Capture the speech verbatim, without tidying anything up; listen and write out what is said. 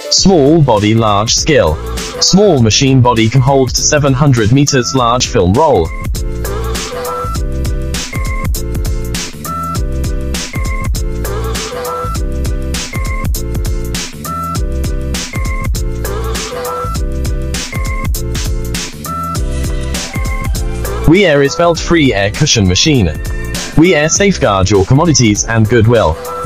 Small body, large skill. Small machine body can hold to seven hundred meters, large film roll. WiAIR is felt-free air cushion machine. WiAIR safeguard your commodities and goodwill.